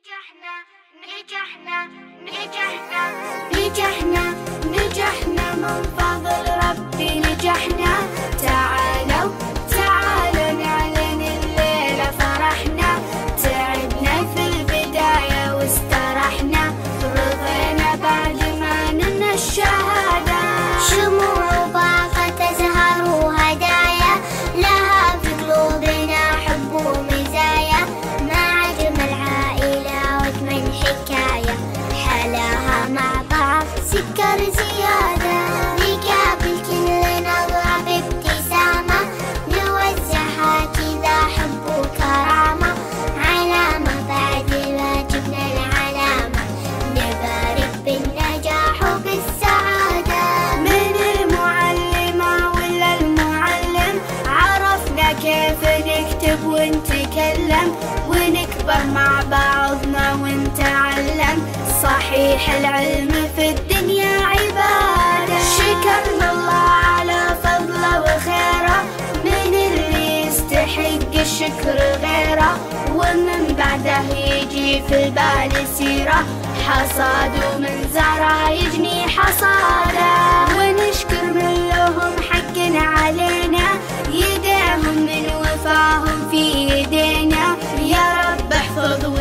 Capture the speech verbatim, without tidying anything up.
نجحنا نجحنا نجحنا نجحنا نجحنا من فضل ربي نجحنا. تعالوا تعالوا نعلن الليلة فرحنا، تعبنا في البداية واسترحنا، رضينا بعد ما نلنا الشهادة. شموع باقة تزهر وهدايا، لها في قلوبنا حب ومزايا، مع أجمل عائلة وأجمل حكاية، حلاها مع بعض سكر زيادة. نقابل كل نظرة بابتسامة، نوزعها كذا حب وكرامة، علامة بعد واجبنا العلامة، نبارك بالنجاح وبالسعادة. من المعلمة ولا المعلم عرفنا كيف نكتب ونتكلم، ونكبر مع بعضنا ونتعلم، صحيح العلم في الدنيا عبادة. شكرنا الله على فضله وخيره، من اللي يستحق الشكر غيره، ومن بعده يجي في البال سيره، حصاد ومن زرع يجني حصاده. ونشكر من لهم حق علينا، يديهم من وفاهم في يدينا، يا رب احفظ